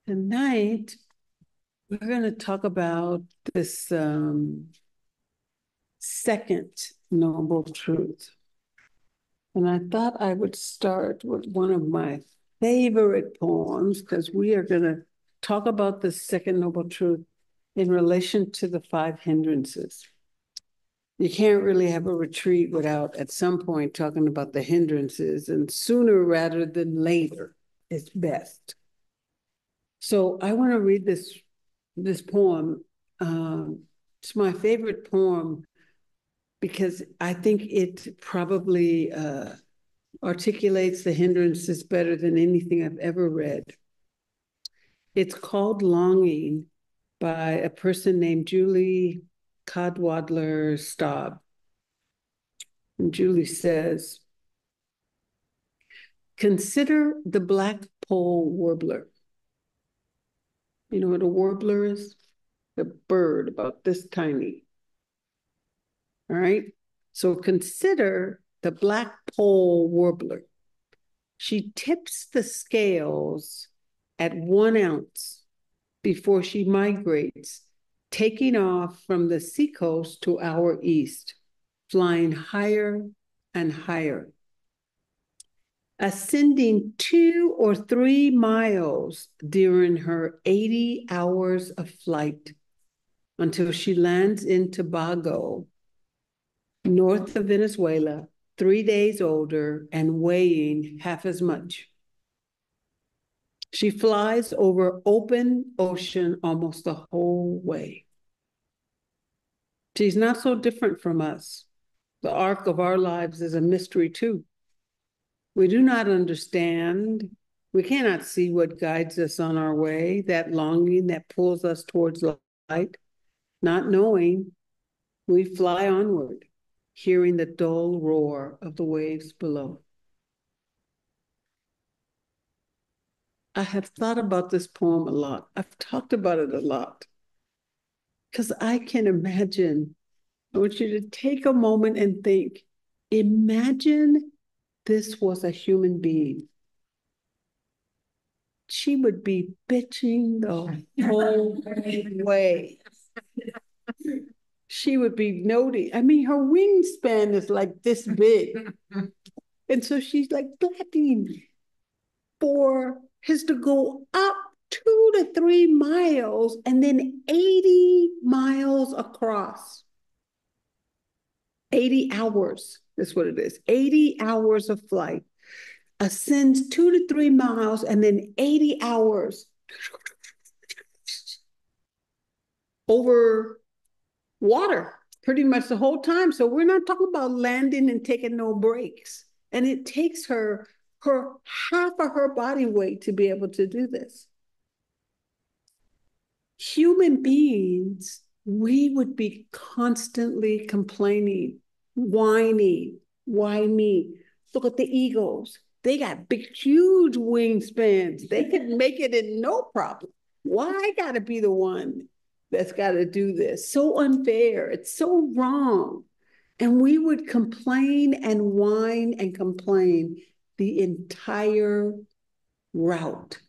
Tonight, we're going to talk about this second noble truth. And I thought I would start with one of my favorite poems, because we are going to talk about the second noble truth in relation to the 5 hindrances. You can't really have a retreat without, at some point, talking about the hindrances, and sooner rather than later is best. So I want to read this poem. It's my favorite poem because I think it probably articulates the hindrances better than anything I've ever read. It's called Longing by a person named Julie Cadwallader Staub. And Julie says, consider the black-poll warbler. You know what a warbler is? A bird about this tiny. All right. So consider the black-poll warbler. She tips the scales at 1 ounce before she migrates, taking off from the seacoast to our east, flying higher and higher, ascending 2 or 3 miles during her 80 hours of flight until she lands in Tobago, north of Venezuela, 3 days older and weighing half as much. She flies over open ocean almost the whole way. She's not so different from us. The arc of our lives is a mystery too. We do not understand. We cannot see what guides us on our way, that longing that pulls us towards light. Not knowing, we fly onward, hearing the dull roar of the waves below. I have thought about this poem a lot. I've talked about it a lot because I can imagine. I want you to take a moment and think, imagine this was a human being. She would be bitching the whole way. She would be noting. I mean, her wingspan is like this big. And so she's like blabbing for his to go up 2 to 3 miles and then 80 miles across. 80 hours, that's what it is. 80 hours of flight. Ascends 2 to 3 miles and then 80 hours over water pretty much the whole time. So we're not talking about landing and taking no breaks. And it takes her half of her body weight to be able to do this. Human beings, we would be constantly complaining, whining. Why me? Look at the eagles. They got big, huge wingspans. They can make it in no problem. Why I gotta be the one that's gotta do this? So unfair. It's so wrong. And we would complain and whine and complain the entire route.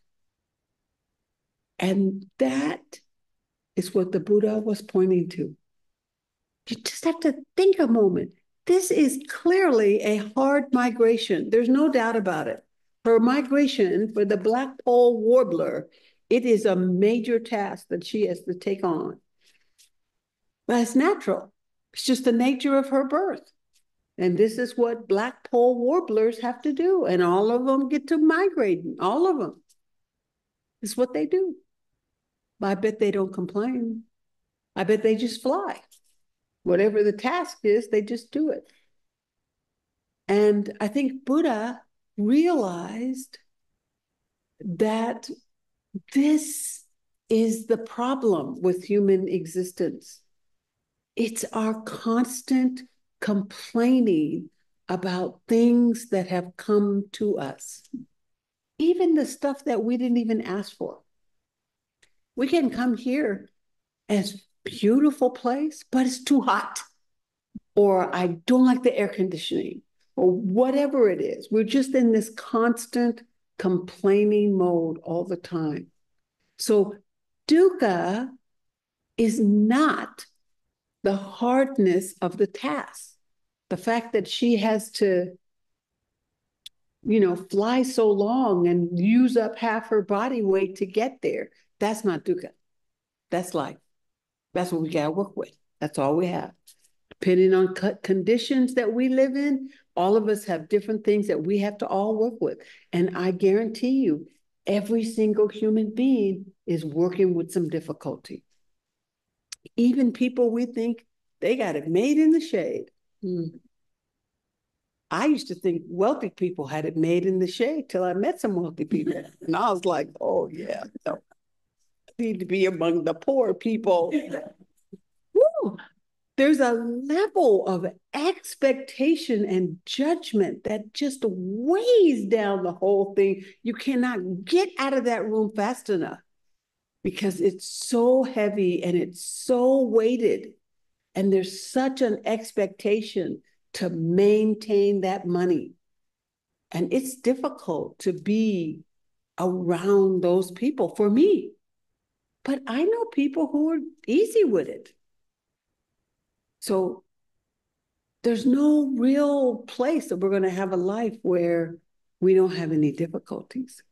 And that is what the Buddha was pointing to. You just have to think a moment. This is clearly a hard migration. There's no doubt about it. Her migration for the black-poll warbler, it is a major task that she has to take on. But it's natural. It's just the nature of her birth. And this is what black-poll warblers have to do. And all of them get to migrate. All of them. It's what they do. I bet they don't complain. I bet they just fly. Whatever the task is, they just do it. And I think Buddha realized that this is the problem with human existence. It's our constant complaining about things that have come to us, even the stuff that we didn't even ask for. We can come here as beautiful place, but it's too hot. Or I don't like the air conditioning, or whatever it is. We're just in this constant complaining mode all the time. So dukkha is not the hardness of the task. The fact that she has to, fly so long and use up half her body weight to get there, that's not dukkha. That's life. That's what we got to work with. That's all we have. Depending on conditions that we live in, all of us have different things that we have to all work with. And I guarantee you, every single human being is working with some difficulty. Even people we think they got it made in the shade. I used to think wealthy people had it made in the shade till I met some wealthy people. And I was like, oh, yeah, no, I need to be among the poor people. Woo! There's a level of expectation and judgment that just weighs down the whole thing. You cannot get out of that room fast enough because it's so heavy and it's so weighted. And there's such an expectation to maintain that money. And it's difficult to be around those people for me. But I know people who are easy with it. So there's no real place that we're going to have a life where we don't have any difficulties.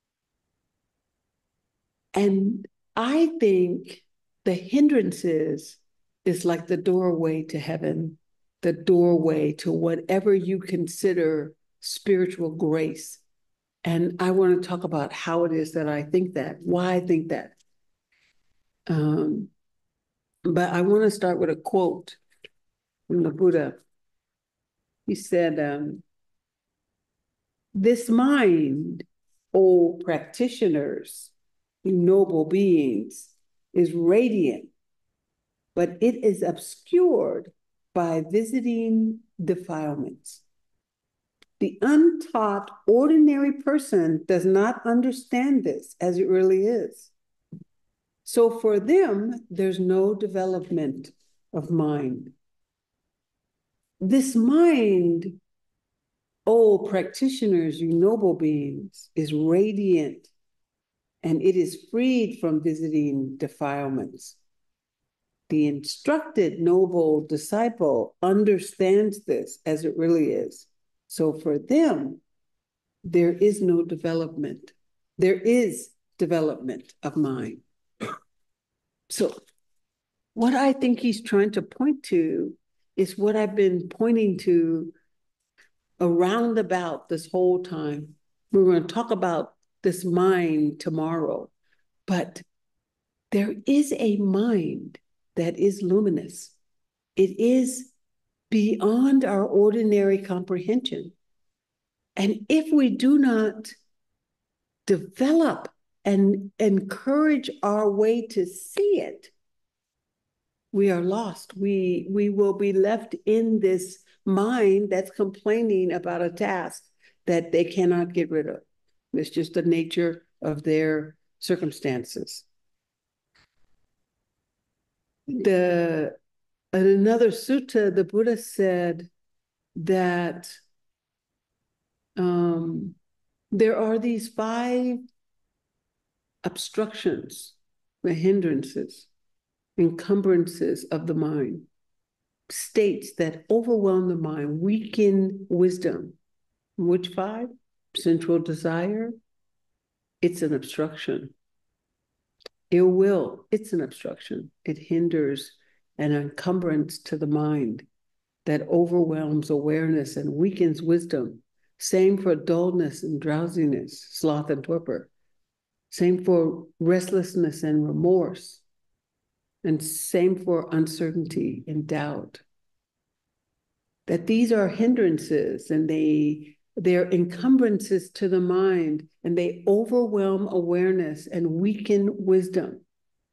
And I think the hindrances is like the doorway to heaven, the doorway to whatever you consider spiritual grace. And I want to talk about how it is that I think that, why I think that. But I want to start with a quote from the Buddha. He said, this mind, O practitioners, you noble beings, is radiant, but it is obscured by visiting defilements. The untaught, ordinary person does not understand this as it really is. So for them, there's no development of mind. This mind, oh, practitioners, you noble beings, is radiant, and it is freed from visiting defilements. The instructed noble disciple understands this as it really is. So for them, there is no development. There is development of mind. So what I think he's trying to point to is what I've been pointing to around about this whole time. We're going to talk about this mind tomorrow, but there is a mind that is luminous. It is beyond our ordinary comprehension. And if we do not develop and encourage our way to see it, we are lost. We will be left in this mind that's complaining about a task that they cannot get rid of. It's just the nature of their circumstances. In another sutta, the Buddha said that there are these 5 obstructions, the hindrances, encumbrances of the mind, states that overwhelm the mind, weaken wisdom. Which 5? Sensual desire, it's an obstruction. Ill will, it's an obstruction. It hinders an encumbrance to the mind that overwhelms awareness and weakens wisdom. Same for dullness and drowsiness, sloth and torpor. Same for restlessness and remorse. And same for uncertainty and doubt. That these are hindrances and they're encumbrances to the mind, and they overwhelm awareness and weaken wisdom.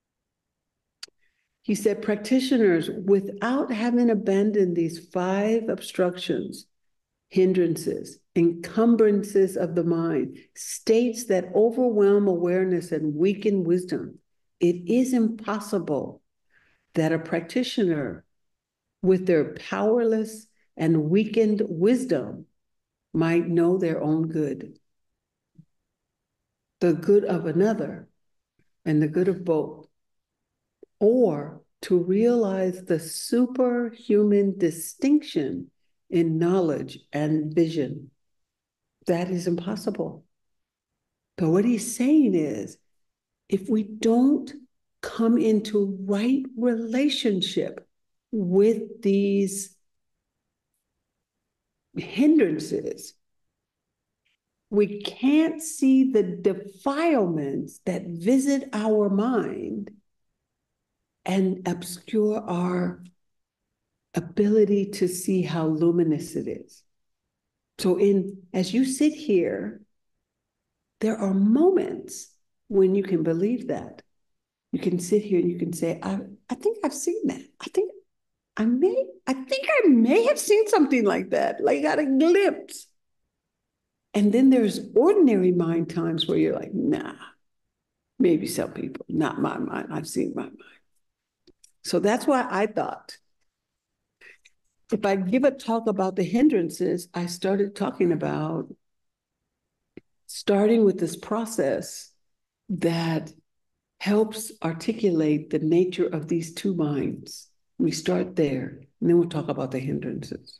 He said, practitioners, without having abandoned these 5 obstructions, hindrances, encumbrances of the mind, states that overwhelm awareness and weaken wisdom, it is impossible that a practitioner with their powerless and weakened wisdom might know their own good, the good of another, and the good of both, or to realize the superhuman distinction in knowledge and vision. That is impossible. But what he's saying is, if we don't come into right relationship with these hindrances, we can't see the defilements that visit our mind and obscure our ability to see how luminous it is. So as you sit here, there are moments when you can believe that. You can sit here and you can say, I think I've seen that. I think I may have seen something like that, like I got a glimpse. And then there's ordinary mind times where you're like, nah, maybe some people, not my mind. I've seen my mind. So that's why I thought, if I give a talk about the hindrances, I started talking about starting with this process that helps articulate the nature of these two minds. We start there, and then we'll talk about the hindrances.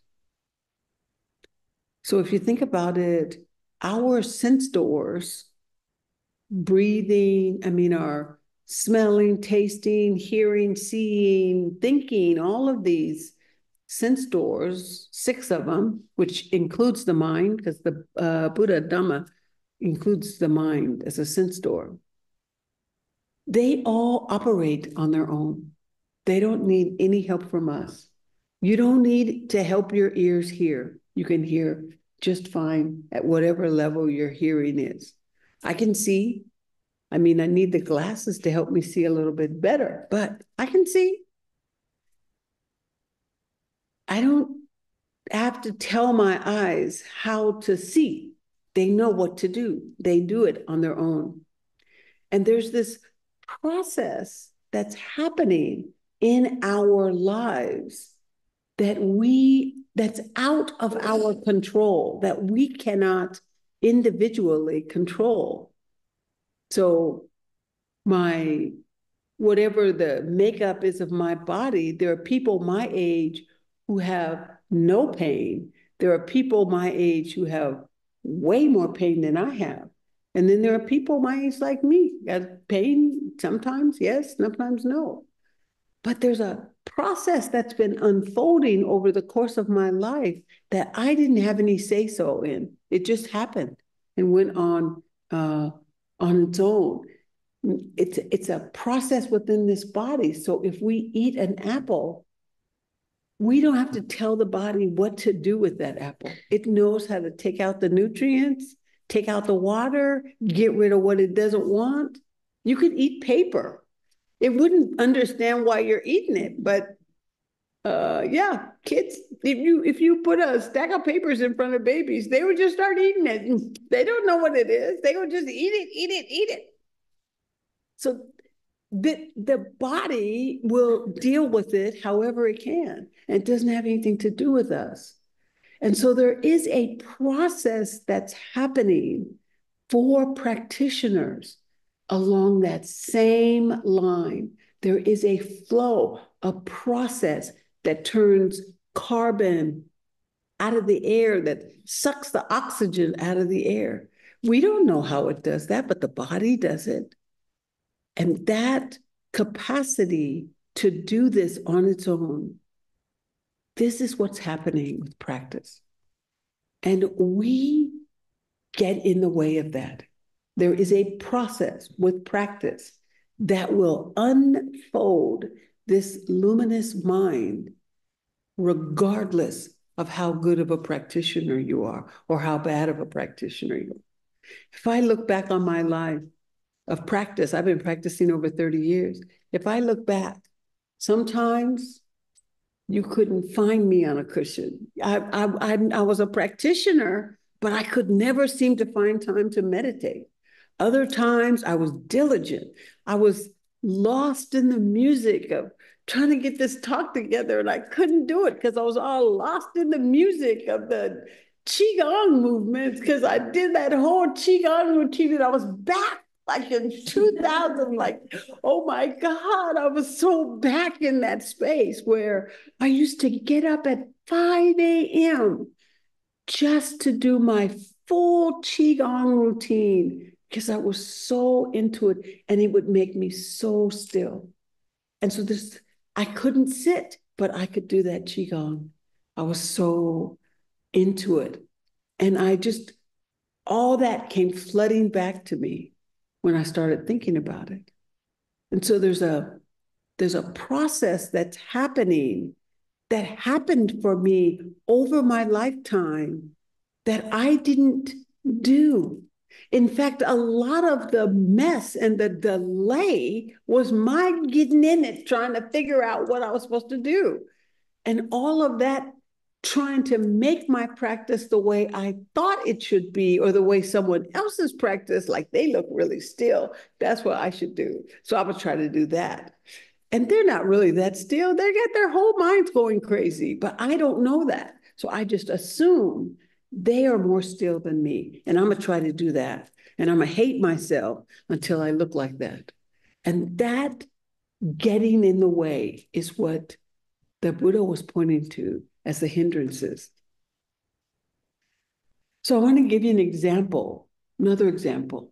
So if you think about it, our sense doors, breathing, our smelling, tasting, hearing, seeing, thinking, all of these sense doors, 6 of them, which includes the mind, because the Buddha Dhamma includes the mind as a sense door. They all operate on their own. They don't need any help from us. You don't need to help your ears hear. You can hear just fine at whatever level your hearing is. I can see. I need the glasses to help me see a little bit better, but I can see. I don't have to tell my eyes how to see. They know what to do. They do it on their own. And there's this process that's happening in our lives that's out of our control, that we cannot individually control. So whatever the makeup is of my body, there are people my age who have no pain. There are people my age who have way more pain than I have. And then there are people my age like me, got pain sometimes, yes, sometimes no. But there's a process that's been unfolding over the course of my life that I didn't have any say-so in. It just happened and went on its own. It's a process within this body. So if we eat an apple, we don't have to tell the body what to do with that apple. It knows how to take out the nutrients, take out the water, get rid of what it doesn't want. You could eat paper. It wouldn't understand why you're eating it, but yeah, kids, if you put a stack of papers in front of babies, they would just start eating it. They don't know what it is. They would just eat it. So the body will deal with it however it can. And it doesn't have anything to do with us. And so there is a process that's happening for practitioners along that same line. There is a flow, a process that turns carbon out of the air, that sucks the oxygen out of the air. We don't know how it does that, but the body does it. And that capacity to do this on its own, this is what's happening with practice. And we get in the way of that. There is a process with practice that will unfold this luminous mind, regardless of how good of a practitioner you are or how bad of a practitioner you are. If I look back on my life of practice, I've been practicing over 30 years. If I look back, sometimes you couldn't find me on a cushion. I was a practitioner, but I could never seem to find time to meditate. Other times I was diligent. I was lost in the music of trying to get this talk together, and I couldn't do it because I was all lost in the music of the Qigong movements, because I did that whole Qigong routine and I was back like in 2000, like, oh my God, I was so back in that space where I used to get up at 5 a.m. just to do my full Qigong routine because I was so into it and it would make me so still. And so I couldn't sit, but I could do that Qigong. I was so into it. And all that came flooding back to me when I started thinking about it. And so there's a process that's happening that happened for me over my lifetime that I didn't do. In fact, a lot of the mess and the delay was my getting in it, trying to figure out what I was supposed to do. And all of that trying to make my practice the way I thought it should be, or the way someone else's practice, like they look really still. That's what I should do. So I would try to do that. And they're not really that still. They get their whole minds going crazy, but I don't know that. So I just assume they are more still than me. And I'm going to try to do that. And I'm going to hate myself until I look like that. And that getting in the way is what the Buddha was pointing to as the hindrances. So I want to give you an example, another example.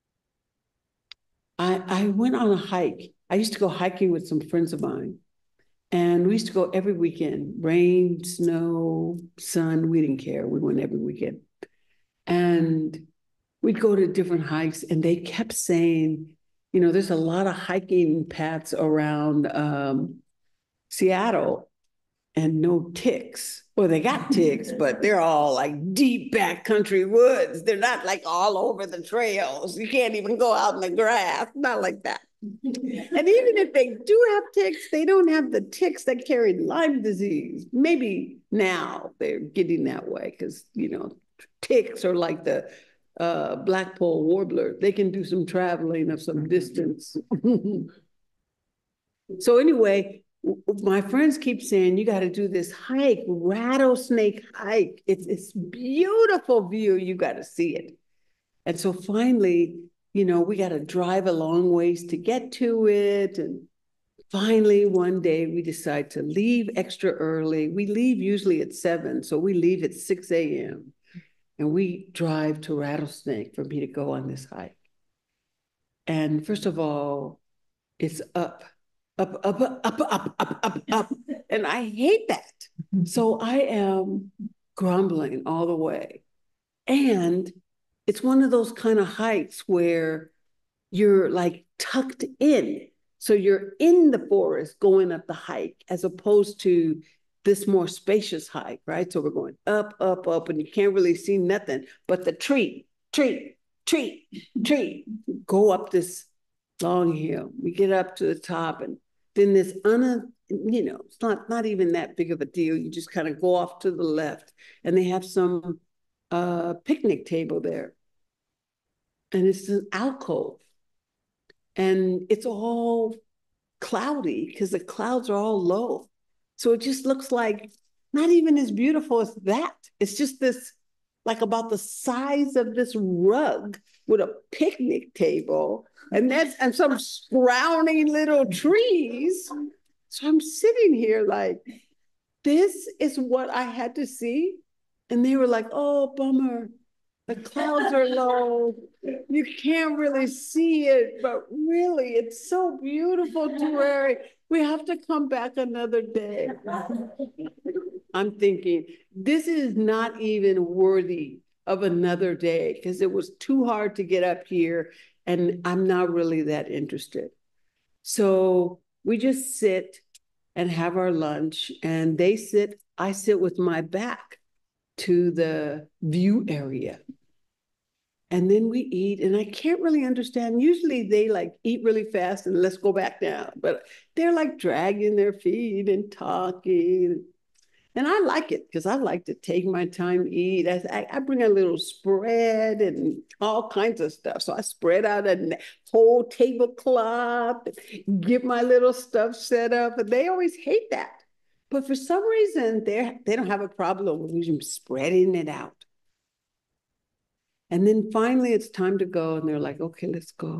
I went on a hike. I used to go hiking with some friends of mine. And we used to go every weekend, rain, snow, sun, we didn't care. We went every weekend. And we'd go to different hikes and they kept saying, you know, there's a lot of hiking paths around Seattle and no ticks. Well, they got ticks, but they're all like deep backcountry woods. They're not like all over the trails. You can't even go out in the grass, not like that. And even if they do have ticks, they don't have the ticks that carry Lyme disease. Maybe now they're getting that way because, you know, ticks are like the blackpoll warbler. They can do some traveling of some distance. So anyway, my friends keep saying, you got to do this hike, rattlesnake hike. It's beautiful view. You got to see it. And so finally, you know, we got to drive a long ways to get to it. And finally, one day we decide to leave extra early. We leave usually at 7. So we leave at 6 a.m. And we drive to Rattlesnake for me to go on this hike. And first of all, it's up. And I hate that. So I am grumbling all the way. And it's one of those kind of hikes where you're like tucked in. So you're in the forest going up the hike as opposed to this more spacious hike, right? So we're going up, and you can't really see nothing but the tree. Go up this long hill. We get up to the top and then this, you know, it's not even that big of a deal. You just kind of go off to the left and they have some picnic table there. And it's an alcove. And it's all cloudy because the clouds are all low. So it just looks like not even as beautiful as that. It's just this, like about the size of this rug with a picnic table and some surrounding little trees. So I'm sitting here like, this is what I had to see. And they were like, oh, bummer. The clouds are low. You can't really see it, but really, it's so beautiful, Tuere. We have to come back another day. I'm thinking, this is not even worthy of another day because it was too hard to get up here and I'm not really that interested. So we just sit and have our lunch and I sit with my back to the view area. And then we eat, and I can't really understand. Usually they like eat really fast and let's go back down, but they're like dragging their feet and talking. And I like it because I like to take my time to eat. I bring a little spread and all kinds of stuff. So I spread out a whole tablecloth, get my little stuff set up, and they always hate that. But for some reason, they don't have a problem with me spreading it out. And then finally it's time to go and they're like, okay, let's go.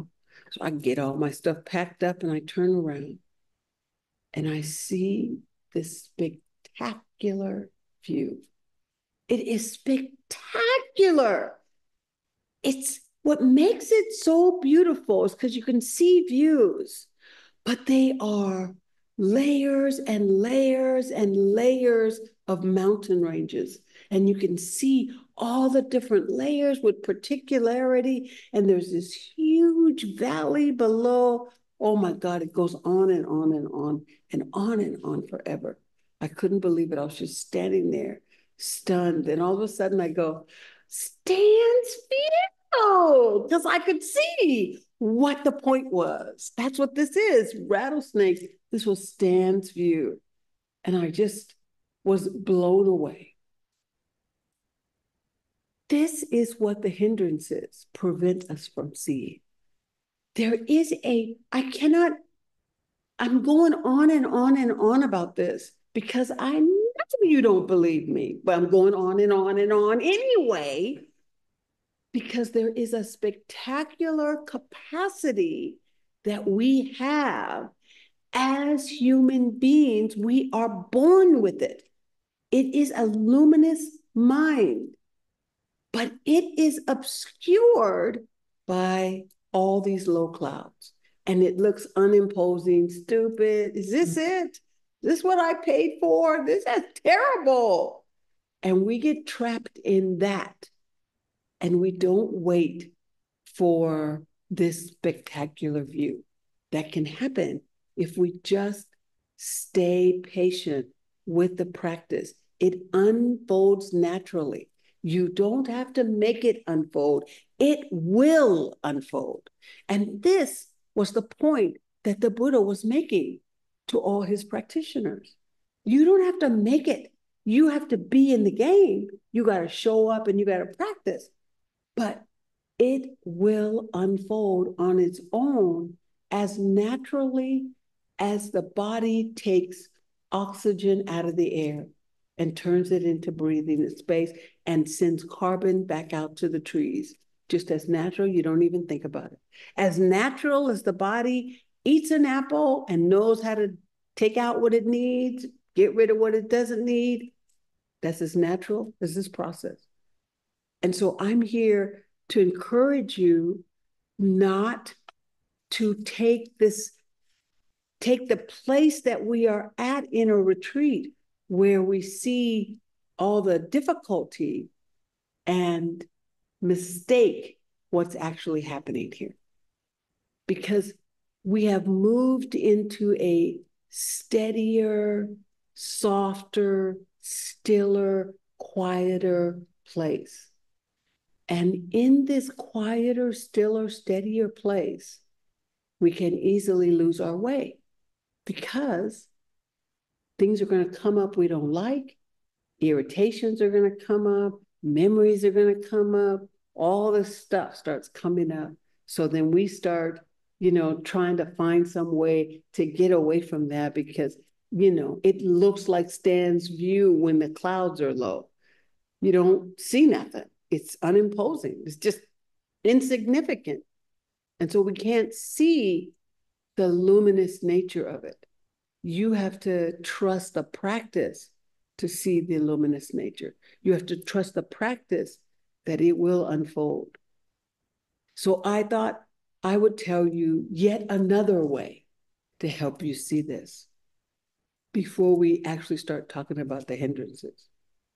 So I get all my stuff packed up and I turn around and I see this spectacular view. It is spectacular. It's what makes it so beautiful is because you can see views, but they are layers and layers and layers of mountain ranges. And you can see all the different layers with particularity. And there's this huge valley below. Oh my God, it goes on and on and on and on and on forever. I couldn't believe it. I was just standing there, stunned. And all of a sudden I go, Stan's field, because I could see what the point was. That's what this is, rattlesnakes. This was Stan's view. And I just was blown away. This is what the hindrances prevent us from seeing. There is I'm going on and on and on about this because I know you don't believe me, but I'm going on and on and on anyway, because there is a spectacular capacity that we have as human beings. We are born with it. It is a luminous mind, but it is obscured by all these low clouds. And it looks unimposing, stupid. Is this it? Is this what I paid for? This is terrible. And we get trapped in that. And we don't wait for this spectacular view that can happen if we just stay patient with the practice. It unfolds naturally. You don't have to make it unfold. It will unfold. And this was the point that the Buddha was making to all his practitioners. You don't have to make it. You have to be in the game. You got to show up and you got to practice. But it will unfold on its own as naturally as the body takes oxygen out of the air and turns it into breathing in space and sends carbon back out to the trees. Just as natural, you don't even think about it. As natural as the body eats an apple and knows how to take out what it needs, get rid of what it doesn't need, that's as natural as this process. And so I'm here to encourage you not to take the place that we are at in a retreat where we see all the difficulty and mistake what's actually happening here. Because we have moved into a steadier, softer, stiller, quieter place. And in this quieter, stiller, steadier place, we can easily lose our way because things are going to come up we don't like, irritations are going to come up, memories are going to come up, all this stuff starts coming up. So then we start, trying to find some way to get away from that because, it looks like Stan's view when the clouds are low. You don't see nothing. It's unimposing. It's just insignificant. And so we can't see the luminous nature of it. You have to trust the practice to see the luminous nature. You have to trust the practice that it will unfold. So I thought I would tell you yet another way to help you see this before we actually start talking about the hindrances.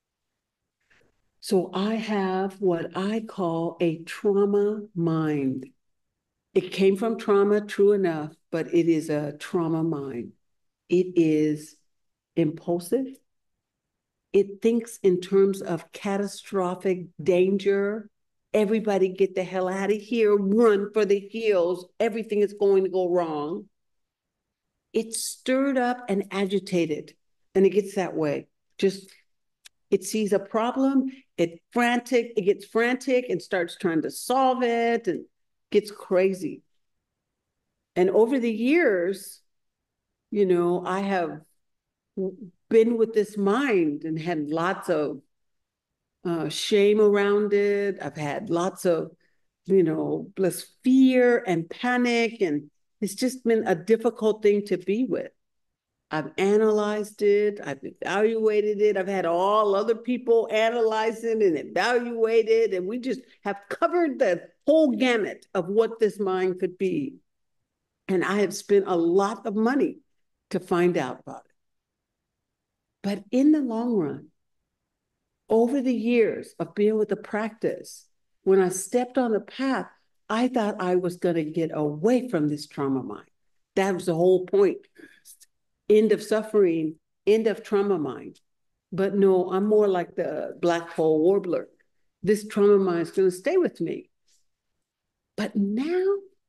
So I have what I call a trauma mind. It came from trauma, true enough, but it is a trauma mind. It is impulsive. It thinks in terms of catastrophic danger. Everybody get the hell out of here, run for the hills. Everything is going to go wrong. It's stirred up and agitated, and it gets that way. It sees a problem, it gets frantic and starts trying to solve it and gets crazy. And over the years, I have been with this mind and had lots of shame around it. I've had lots of plus fear and panic. And it's just been a difficult thing to be with. I've analyzed it, I've evaluated it, I've had all other people analyze it and evaluate it, and we just have covered the whole gamut of what this mind could be. And I have spent a lot of money to find out about it. But in the long run, over the years of being with the practice, when I stepped on the path, I thought I was going to get away from this trauma mind. That was the whole point. End of suffering, end of trauma mind. But no, I'm more like the blackpoll warbler. This trauma mind is going to stay with me. But now,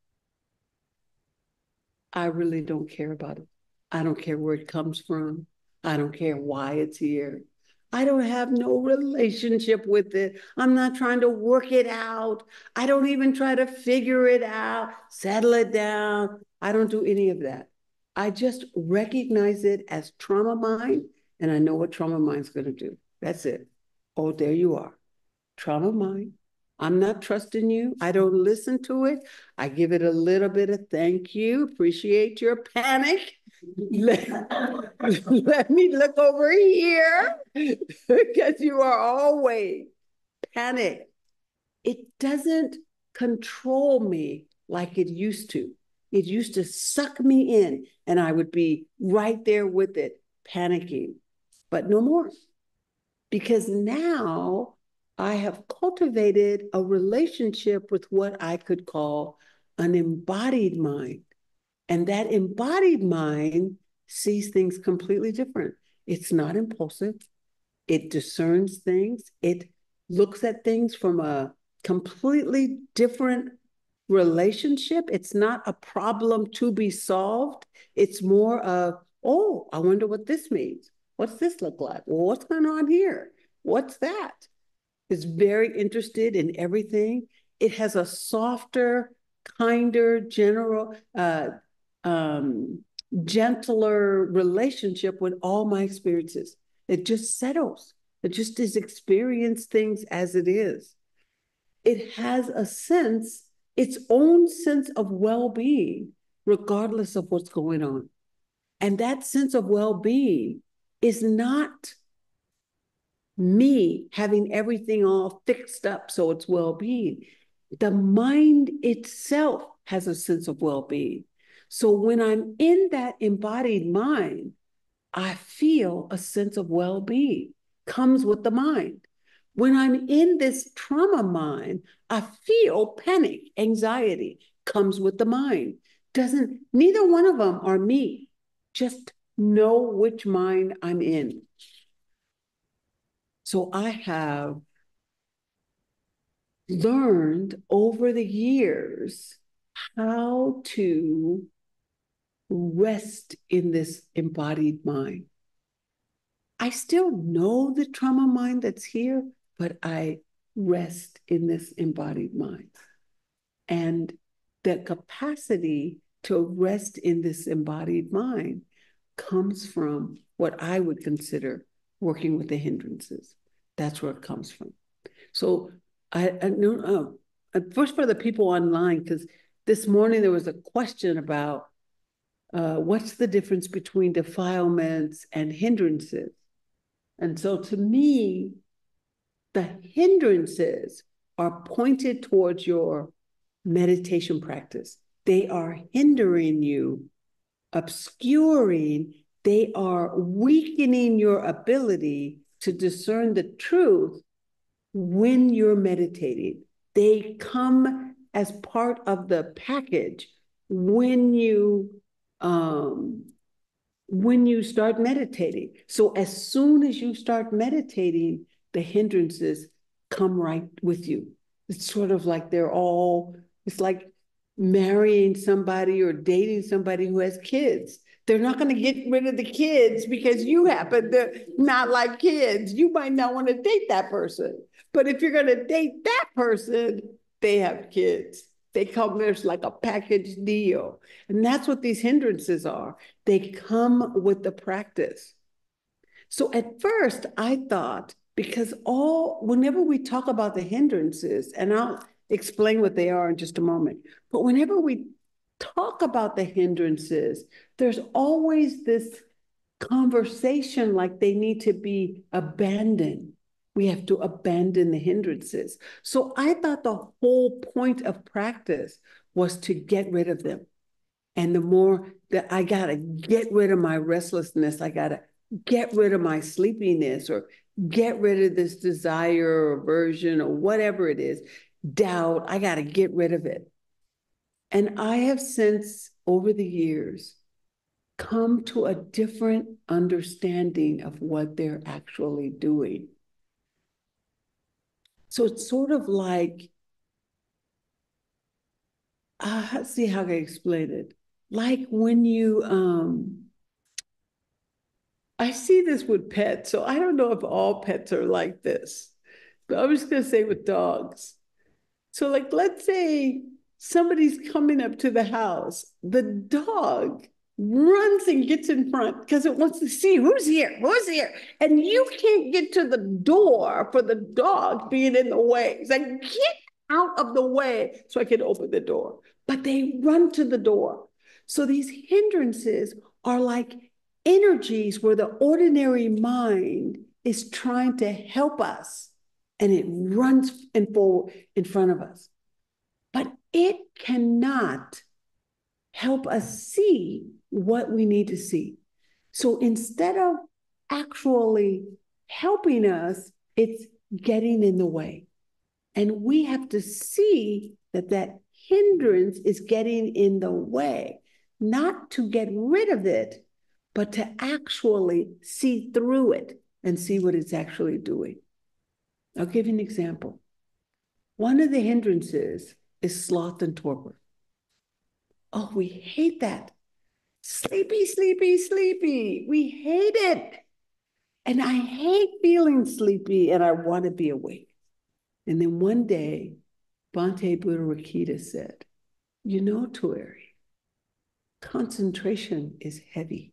I really don't care about it. I don't care where it comes from. I don't care why it's here. I don't have no relationship with it. I'm not trying to work it out. I don't even try to figure it out, settle it down. I don't do any of that. I just recognize it as trauma mind, and I know what trauma mind's going to do. That's it. Oh, there you are. Trauma mind. I'm not trusting you. I don't listen to it. I give it a little bit of thank you. Appreciate your panic. Let me look over here because you are always panic. It doesn't control me like it used to. It used to suck me in, and I would be right there with it, panicking, but no more. Because now I have cultivated a relationship with what I could call an embodied mind. And that embodied mind sees things completely different. It's not impulsive. It discerns things. It looks at things from a completely different relationship. It's not a problem to be solved. It's more of, oh, I wonder what this means. What's this look like? Well, what's going on here? What's that? It's very interested in everything. It has a softer, kinder, gentler relationship with all my experiences. It just settles. It just is experience things as it is. It has a sense, its own sense of well-being, regardless of what's going on. And that sense of well-being is not me having everything all fixed up so it's well-being. The mind itself has a sense of well-being. So when I'm in that embodied mind, I feel a sense of well-being, comes with the mind. When I'm in this trauma mind, I feel panic, anxiety, comes with the mind. Neither one of them are me. Just know which mind I'm in. So I have learned over the years how to rest in this embodied mind. I still know the trauma mind that's here, but I rest in this embodied mind. And the capacity to rest in this embodied mind comes from what I would consider working with the hindrances. That's where it comes from. So I know, first for the people online, because this morning there was a question about what's the difference between defilements and hindrances. And so to me, the hindrances are pointed towards your meditation practice. They are hindering you, obscuring, they are weakening your ability to discern the truth when you're meditating. They come as part of the package when you start meditating. So as soon as you start meditating, the hindrances come right with you. It's sort of like it's like marrying somebody or dating somebody who has kids. They're not going to get rid of the kids because you happen to not like kids. You might not want to date that person. But if you're going to date that person, they have kids. They come, there's like a package deal. And that's what these hindrances are. They come with the practice. So at first I thought, because whenever we talk about the hindrances, and explain what they are in just a moment. But whenever we talk about the hindrances, there's always this conversation like they need to be abandoned. We have to abandon the hindrances. So I thought the whole point of practice was to get rid of them. And the more that I got to get rid of my restlessness, I got to get rid of my sleepiness, or get rid of this desire or aversion or whatever it is, doubt, I got to get rid of it. And I have since, over the years, come to a different understanding of what they're actually doing. So it's sort of like, let's see how I explain it. Like when you, I see this with pets, so I don't know if all pets are like this, but I'm just going to say with dogs. So, like, let's say somebody's coming up to the house, the dog runs and gets in front because it wants to see who's here, and you can't get to the door for the dog being in the way. It's like, get out of the way so I can open the door. But they run to the door. So these hindrances are like energies where the ordinary mind is trying to help us, and it runs forward in front of us. But it cannot help us see what we need to see. So instead of actually helping us, it's getting in the way. And we have to see that that hindrance is getting in the way, not to get rid of it, but to actually see through it and see what it's actually doing. I'll give you an example. One of the hindrances is sloth and torpor. Oh, we hate that. Sleepy, sleepy, sleepy. We hate it. And I hate feeling sleepy, and I want to be awake. And then one day, Bhante Buddha Rakita said, you know, Tuere, concentration is heavy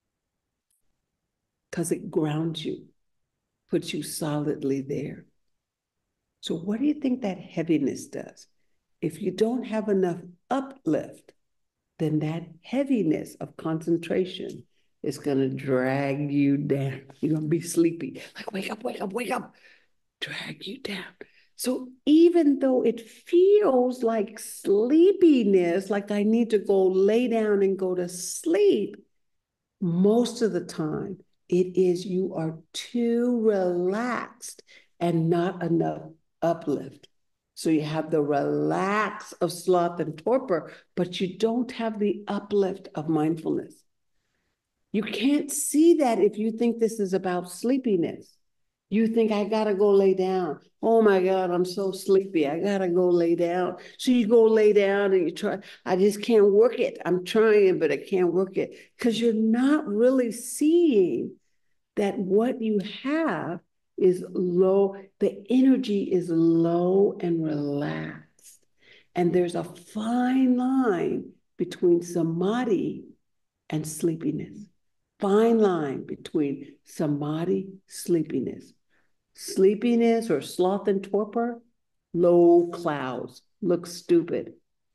because it grounds you, puts you solidly there. So what do you think that heaviness does? If you don't have enough uplift, then that heaviness of concentration is going to drag you down. You're going to be sleepy. Like, wake up, wake up, wake up. Drag you down. So even though it feels like sleepiness, like I need to go lay down and go to sleep, most of the time it is you are too relaxed and not enough uplift. So you have the relax of sloth and torpor, but you don't have the uplift of mindfulness. You can't see that if you think this is about sleepiness. You think, I gotta go lay down. Oh my God, I'm so sleepy. I gotta go lay down. So you go lay down and you try, I just can't work it. I'm trying, but I can't work it. Because you're not really seeing that what you have is low, the energy is low and relaxed. And there's a fine line between samadhi and sleepiness. Fine line between samadhi, sleepiness. Sleepiness or sloth and torpor, low clouds, look stupid.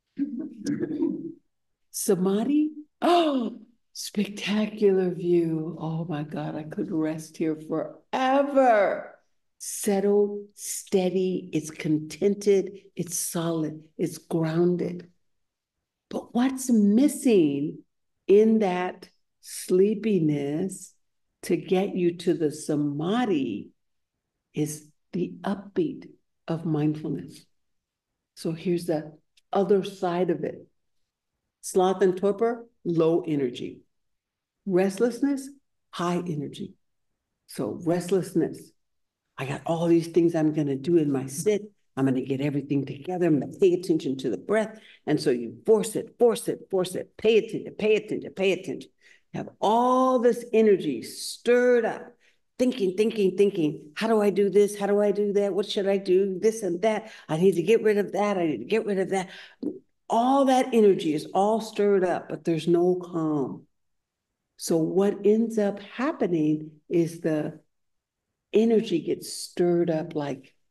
Samadhi, oh, spectacular view. Oh my God, I could rest here forever. Settled, steady, it's contented, it's solid, it's grounded. But what's missing in that sleepiness to get you to the samadhi is the upbeat of mindfulness. So here's the other side of it. Sloth and torpor, low energy. Restlessness, high energy. So restlessness, I got all these things I'm going to do in my sit. I'm going to get everything together. I'm going to pay attention to the breath. And so you force it, force it, force it. Pay attention, pay attention, pay attention. You have all this energy stirred up. Thinking. How do I do this? How do I do that? What should I do? This and that. I need to get rid of that. I need to get rid of that. All that energy is all stirred up, but there's no calm. So what ends up happening is the energy gets stirred up like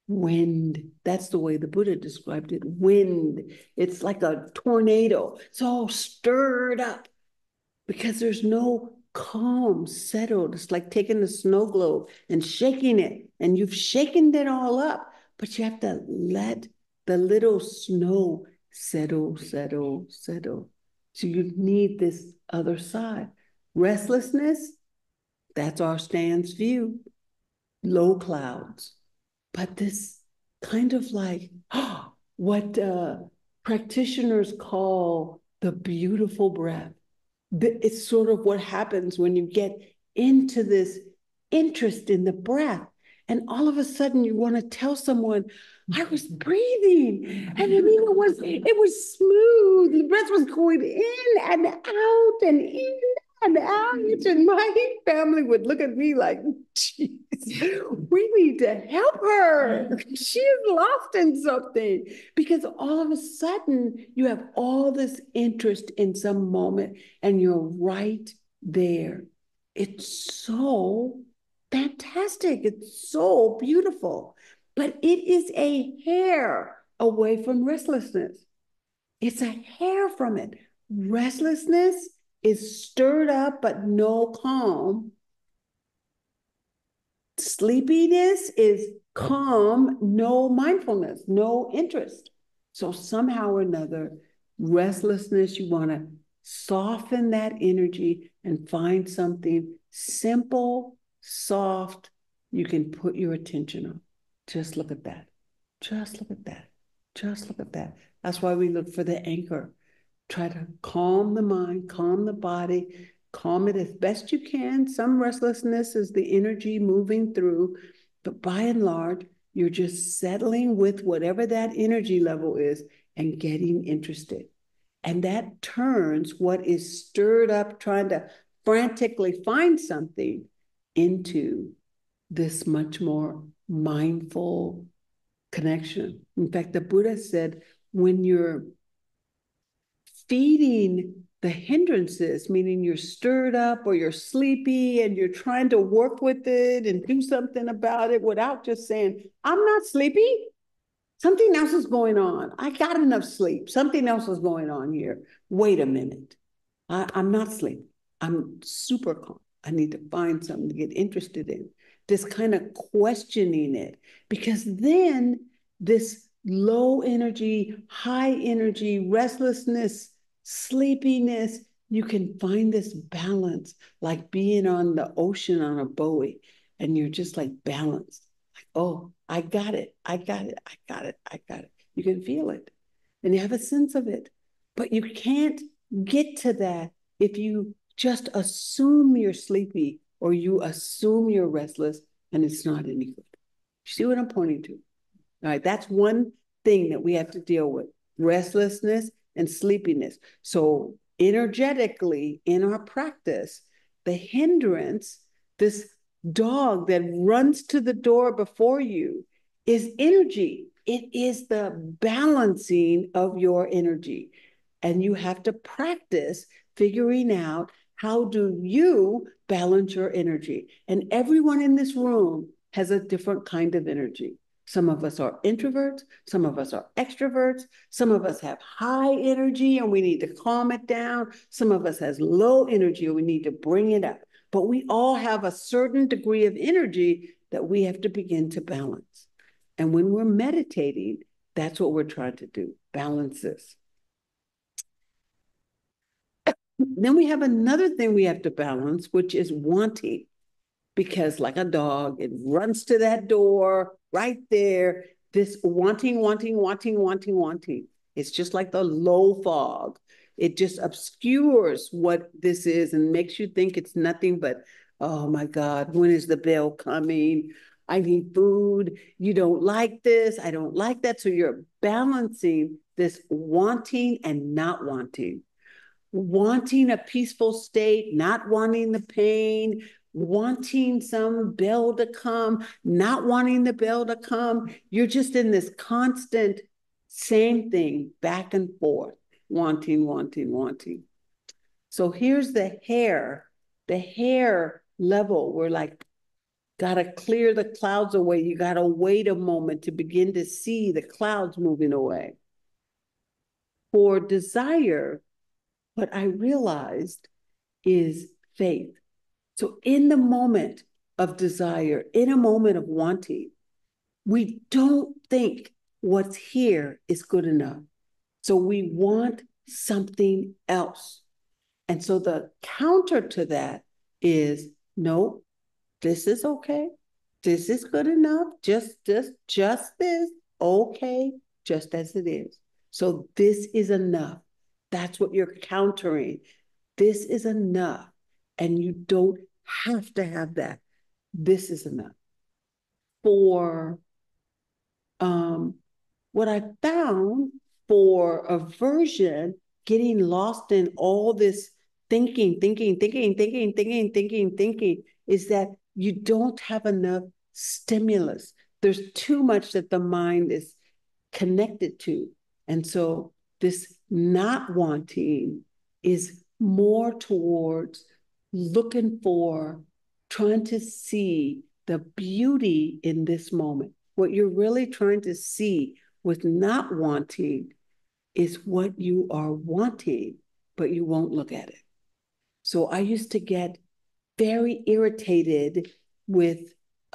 Wind. That's the way the Buddha described it. Wind. It's like a tornado. It's all stirred up because there's no calm, settled. It's like taking a snow globe and shaking it, and you've shaken it all up, but you have to let the little snow settle, settle, settle. So you need this other side. Restlessness, that's our stance view. Low clouds. But this kind of like what practitioners call the beautiful breath. It's sort of what happens when you get into this interest in the breath. And all of a sudden you want to tell someone, I was breathing. And I mean, it was smooth. The breath was going in and out and in and out. And my family would look at me like, geez, we need to help her. She is lost in something. Because all of a sudden you have all this interest in some moment and you're right there. It's so fantastic. It's so beautiful. But it is a hair away from restlessness. It's a hair from it. Restlessness is stirred up, but no calm. Sleepiness is calm, no mindfulness, no interest. So somehow or another, restlessness, you want to soften that energy and find something simple, soft, you can put your attention on. Just look at that. Just look at that. Just look at that. That's why we look for the anchor. Try to calm the mind, calm the body, calm it as best you can. Some restlessness is the energy moving through, but by and large, you're just settling with whatever that energy level is and getting interested. And that turns what is stirred up, trying to frantically find something, into this much more mindful connection. In fact, the Buddha said, when you're feeding the hindrances, meaning you're stirred up or you're sleepy and you're trying to work with it and do something about it without just saying, I'm not sleepy. Something else is going on. I got enough sleep. Something else is going on here. Wait a minute. I'm not sleeping. I'm super calm. I need to find something to get interested in. This kind of questioning it, because then this low energy, high energy, restlessness, sleepiness, you can find this balance, like being on the ocean on a buoy, and you're just like balanced. Like, oh, I got it. I got it. I got it. I got it. You can feel it and you have a sense of it, but you can't get to that if you just assume you're sleepy or you assume you're restless, and it's not any good. You see what I'm pointing to? All right, that's one thing that we have to deal with: restlessness and sleepiness. So energetically in our practice, the hindrance, this dog that runs to the door before you, is energy. It is the balancing of your energy. And you have to practice figuring out, how do you balance your energy? And everyone in this room has a different kind of energy. Some of us are introverts, some of us are extroverts, some of us have high energy and we need to calm it down. Some of us has low energy and we need to bring it up. But we all have a certain degree of energy that we have to begin to balance. And when we're meditating, that's what we're trying to do, balance this. Then we have another thing we have to balance, which is wanting. Because like a dog, it runs to that door right there. This wanting, wanting, wanting, wanting, wanting. It's just like the low fog. It just obscures what this is and makes you think it's nothing but, oh my God, when is the bell coming? I need food. You don't like this. I don't like that. So you're balancing this wanting and not wanting. Wanting a peaceful state, not wanting the pain, wanting some bell to come, not wanting the bell to come. You're just in this constant same thing, back and forth, wanting, wanting, wanting. So here's the hair level. We're like got to clear the clouds away. You got to wait a moment to begin to see the clouds moving away. For desire, what I realized is faith. So in the moment of desire, in a moment of wanting, we don't think what's here is good enough. So we want something else. And so the counter to that is, no, this is okay. This is good enough. Just this, okay, just as it is. So this is enough. That's what you're countering. This is enough. And you don't have to have that. This is enough. For what I found for aversion, getting lost in all this thinking, is that you don't have enough stimulus. There's too much that the mind is connected to. And so this not wanting is more towards looking for, trying to see the beauty in this moment. What you're really trying to see with not wanting is what you are wanting, but you won't look at it. So I used to get very irritated with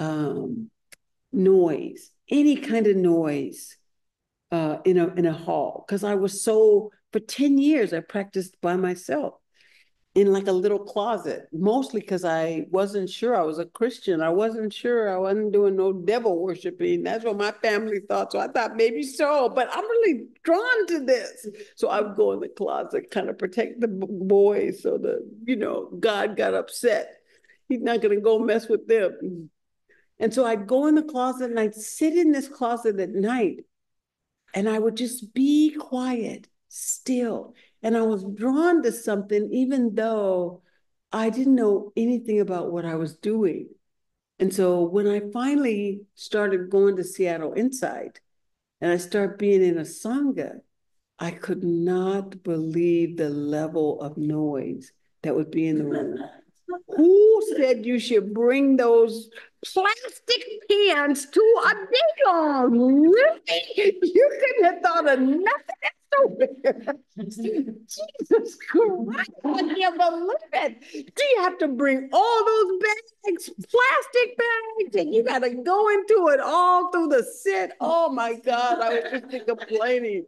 noise, any kind of noise in a hall, because I was so, for 10 years, I practiced by myself in like a little closet, mostly because I wasn't sure I was a Christian. I wasn't sure I wasn't doing no devil worshiping. That's what my family thought. So I thought maybe so, but I'm really drawn to this. So I would go in the closet, kind of protect the boys so that, God got upset. He's not going to go mess with them. And so I'd go in the closet and I'd sit in this closet at night and I would just be quiet, still. And I was drawn to something, even though I didn't know anything about what I was doing. And so when I finally started going to Seattle Insight and I started being in a Sangha, I could not believe the level of noise that would be in the room. Who said you should bring those plastic pants to a ding-dong? Really? You couldn't have thought of nothing else over here. Jesus Christ, I can't believe it. Do you have to bring all those bags, plastic bags, and you got to go into it all through the sit? Oh my God, I was just complaining.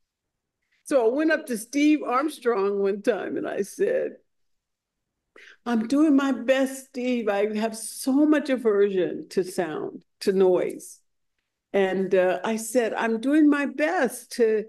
So I went up to Steve Armstrong one time and I said, I'm doing my best, Steve. I have so much aversion to sound, to noise. And I said, I'm doing my best to,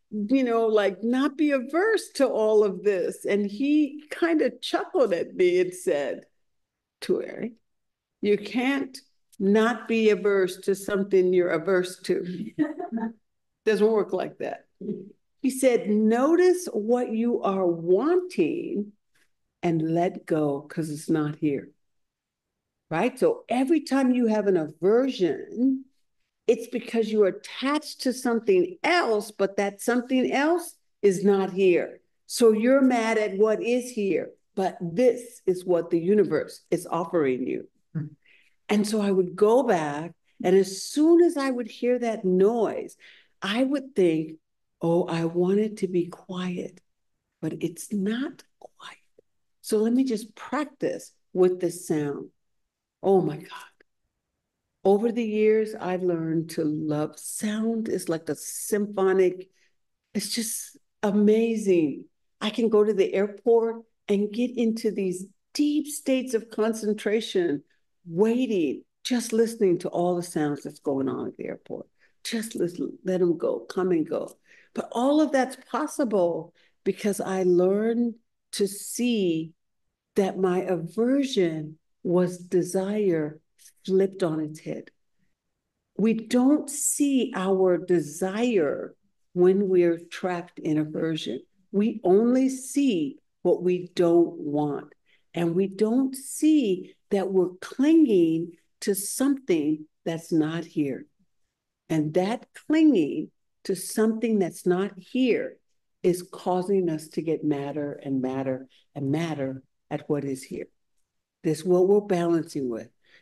not be averse to all of this. And he kind of chuckled at me and said, Tuere, you can't not be averse to something you're averse to. Doesn't work like that. He said, notice what you are wanting and let go because it's not here, right? So every time you have an aversion, it's because you're attached to something else, but that something else is not here. So you're mad at what is here, but this is what the universe is offering you. Mm-hmm. And so I would go back, and as soon as I would hear that noise, I would think, oh, I want it to be quiet, but it's not quiet. So let me just practice with this sound. Oh my God. Over the years, I've learned to love sound. It's like a symphonic, it's just amazing. I can go to the airport and get into these deep states of concentration, waiting, just listening to all the sounds that's going on at the airport. Just listen, let them go, come and go. But all of that's possible because I learned to see that my aversion was desire flipped on its head. We don't see our desire when we're trapped in aversion. We only see what we don't want. And we don't see that we're clinging to something that's not here. And that clinging to something that's not here is causing us to get madder and madder and madder at what is here. This is what we're balancing with.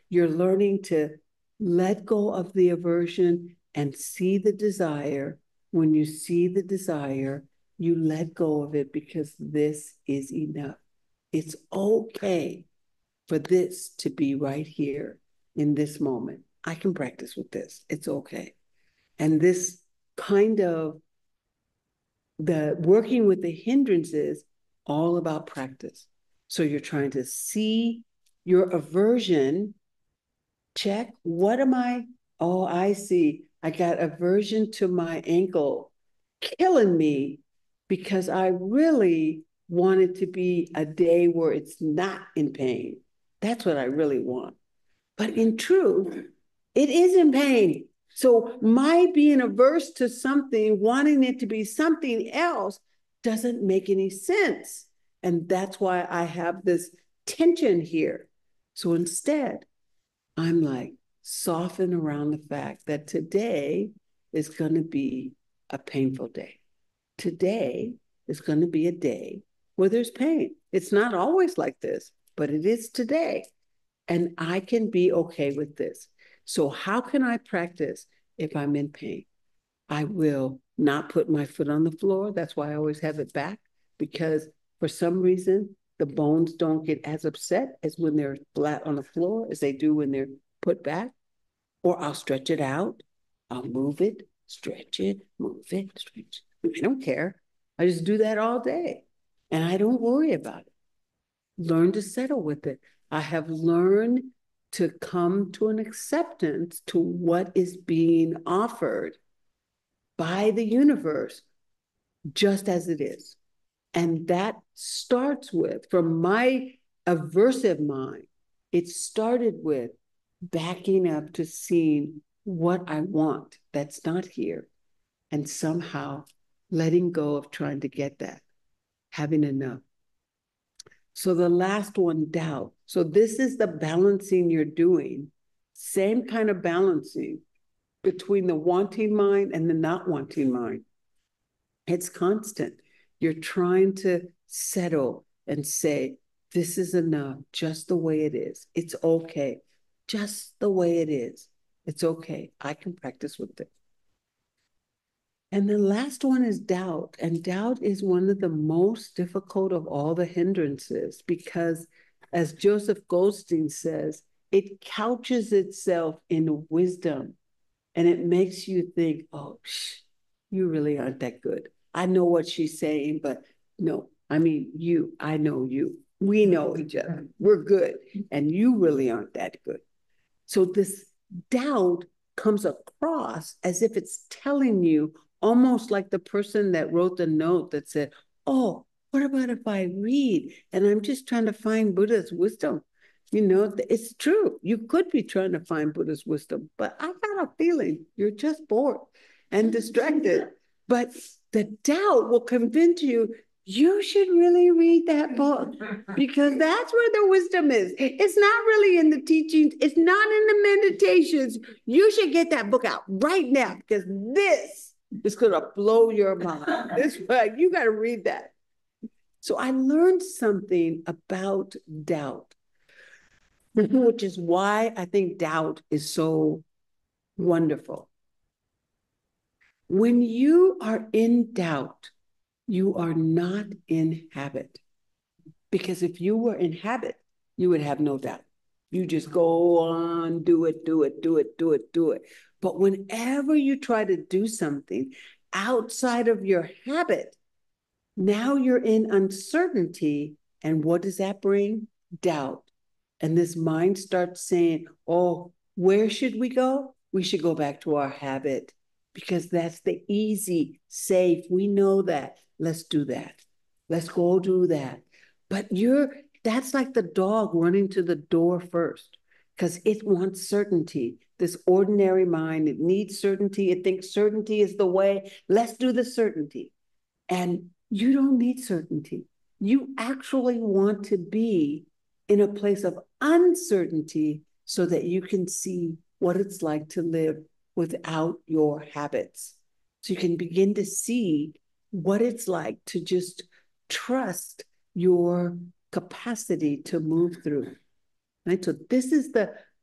You're learning to let go of the aversion and see the desire. When you see the desire, you let go of it because this is enough. It's okay for this to be right here in this moment. I can practice with this. It's okay. And this kind of the working with the hindrances, all about practice. So you're trying to see your aversion, check, what am I? Oh, I see. I got aversion to my ankle killing me because I really want it to be a day where it's not in pain. That's what I really want. But in truth, it is in pain. So my being averse to something, wanting it to be something else, doesn't make any sense. And that's why I have this tension here. So instead, I'm like, soften around the fact that today is going to be a painful day. Today is going to be a day where there's pain. It's not always like this, but it is today. And I can be okay with this. So how can I practice if I'm in pain? I will not put my foot on the floor. That's why I always have it back, because for some reason, the bones don't get as upset as when they're flat on the floor as they do when they're put back. Or I'll stretch it out. I'll move it, stretch it, move it, stretch it. I don't care. I just do that all day. And I don't worry about it. Learn to settle with it. I have learned to come to an acceptance to what is being offered by the universe just as it is. And that starts with, from my aversive mind, it started with backing up to seeing what I want that's not here, and somehow letting go of trying to get that, having enough. So the last one, doubt. So this is the balancing you're doing, same kind of balancing between the wanting mind and the not wanting mind. It's constant. You're trying to settle and say, this is enough, just the way it is. It's okay, just the way it is. It's okay. I can practice with it. And the last one is doubt. And doubt is one of the most difficult of all the hindrances because, as Joseph Goldstein says, it couches itself in wisdom and it makes you think, oh, you really aren't that good. I know what she's saying, but no, I mean, I know you. We know each other. We're good. And you really aren't that good. So this doubt comes across as if it's telling you, almost like the person that wrote the note that said, oh, what about if I read and I'm just trying to find Buddha's wisdom? You know, it's true. You could be trying to find Buddha's wisdom, but I got a feeling you're just bored and distracted. But the doubt will convince you, you should really read that book because that's where the wisdom is. It's not really in the teachings. It's not in the meditations. You should get that book out right now because this is going to blow your mind. This way, you got to read that. So I learned something about doubt, which is why I think doubt is so wonderful. When you are in doubt, you are not in habit. Because if you were in habit, you would have no doubt. You just go on, do it, do it, do it, do it, do it. But whenever you try to do something outside of your habit, now you're in uncertainty. And what does that bring? Doubt. And this mind starts saying, oh, where should we go? We should go back to our habit because that's the easy, safe. We know that. Let's do that. Let's go do that. But that's like the dog running to the door first because it wants certainty. This ordinary mind, it needs certainty. It thinks certainty is the way. Let's do the certainty. And you don't need certainty. You actually want to be in a place of uncertainty so that you can see what it's like to live without your habits. So you can begin to see what it's like to just trust your capacity to move through. Right? So this is the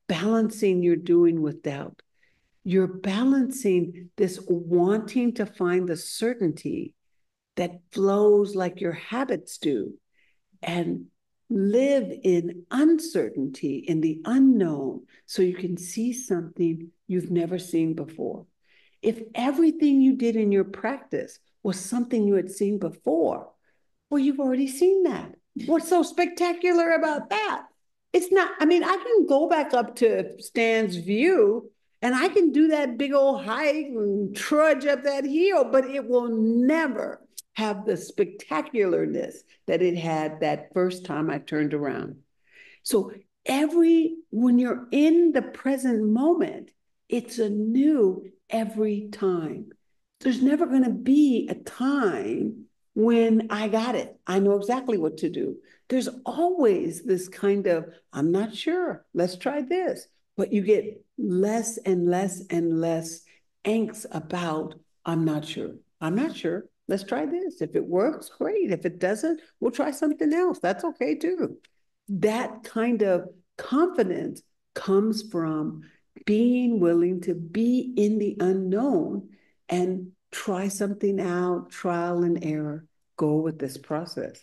balancing you're doing with doubt. You're balancing this wanting to find the certainty that flows like your habits do and live in uncertainty, in the unknown, so you can see something you've never seen before. If everything you did in your practice was something you had seen before, well, you've already seen that. What's so spectacular about that? It's not, I mean, I can go back up to Stan's view and I can do that big old hike and trudge up that hill, but it will never have the spectacularness that it had that first time I turned around. So when you're in the present moment, it's anew every time. There's never going to be a time when I got it. I know exactly what to do. There's always this kind of, I'm not sure, let's try this. But you get less and less and less angst about, I'm not sure. I'm not sure. Let's try this. If it works, great. If it doesn't, we'll try something else. That's okay too. That kind of confidence comes from being willing to be in the unknown and try something out, trial and error, go with this process.